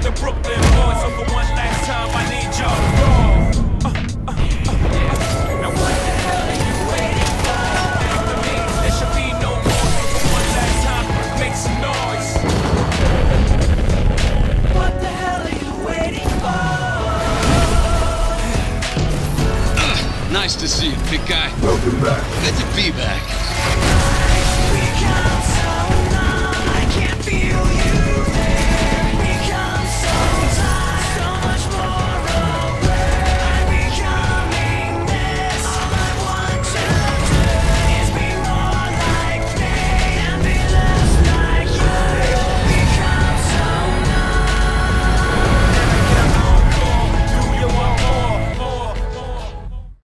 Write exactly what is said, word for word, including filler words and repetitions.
the Brooklyn boys. So for one last time, I need y'all to roll. Uh, uh, uh, uh. Now what the hell are you waiting for? After me, there should be no more. So for one last time, make some noise. What the hell are you waiting for? Uh, nice to see you, big guy. Welcome back. Good to be back.